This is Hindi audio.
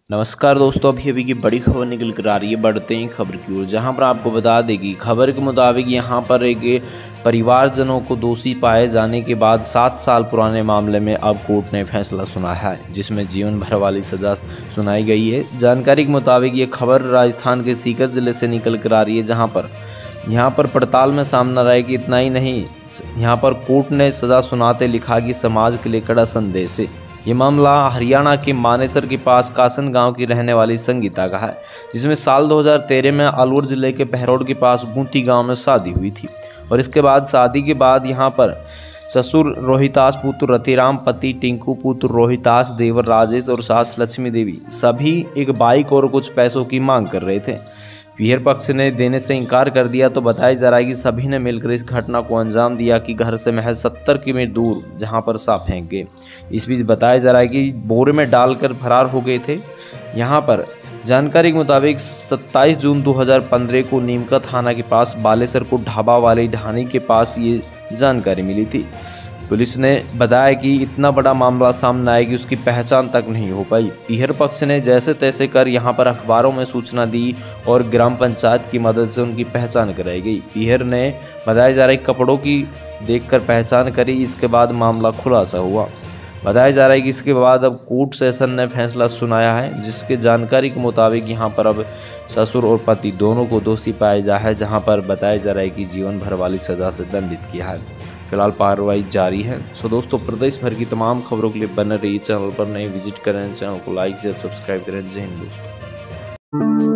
नमस्कार दोस्तों, अभी अभी की बड़ी खबर निकल कर आ रही है। बढ़ते हैं खबर की ओर, जहां पर आपको बता दें कि खबर के मुताबिक यहां पर एक परिवारजनों को दोषी पाए जाने के बाद 7 साल पुराने मामले में अब कोर्ट ने फैसला सुनाया है, जिसमें जीवन भर वाली सज़ा सुनाई गई है। जानकारी के मुताबिक ये खबर राजस्थान के सीकर ज़िले से निकल कर आ रही है, जहाँ पर पड़ताल में सामने आया कि इतना ही नहीं, यहाँ पर कोर्ट ने सज़ा सुनाते लिखा कि समाज के लिए कड़ा संदेश है। ये मामला हरियाणा के मानेसर के पास कासन गांव की रहने वाली संगीता का है, जिसमें साल 2013 में अलवर जिले के बहरोड के पास गुंती गांव में शादी हुई थी। और इसके बाद शादी के बाद यहां पर ससुर रोहितास, पुत्र रतिराम, पति टिंकू, पुत्र रोहितास, देवर राजेश और सास लक्ष्मी देवी सभी एक बाइक और कुछ पैसों की मांग कर रहे थे। पीहर पक्ष ने देने से इनकार कर दिया तो बताया जा रहा है कि सभी ने मिलकर इस घटना को अंजाम दिया कि घर से महज 70 किलोमीटर दूर जहां पर सांप फेंक गए। इस बीच बताया जा रहा है कि बोरे में डालकर फरार हो गए थे। यहां पर जानकारी के मुताबिक 27 जून 2015 को नीमका थाना के पास बालेसर को ढाबा वाली ढाणी के पास ये जानकारी मिली थी। पुलिस ने बताया कि इतना बड़ा मामला सामने आया कि उसकी पहचान तक नहीं हो पाई। पीहर पक्ष ने जैसे तैसे कर यहां पर अखबारों में सूचना दी और ग्राम पंचायत की मदद से उनकी पहचान कराई गई। पीहर ने बताया जा रहा है कपड़ों की देखकर पहचान करी। इसके बाद मामला खुलासा हुआ। बताया जा रहा है कि इसके बाद अब कोर्ट सेशन ने फैसला सुनाया है, जिसके जानकारी के मुताबिक यहाँ पर अब ससुर और पति दोनों को दोषी पाया जा है, जहाँ पर बताया जा रहा है कि जीवन भर वाली सज़ा से दंडित किया है। फिलहाल कार्रवाई जारी है। सो दोस्तों, प्रदेश भर की तमाम खबरों के लिए बने रहिए चैनल पर। नए विजिट करें, चैनल को लाइक शेयर सब्सक्राइब करें। जय हिंद दोस्तों।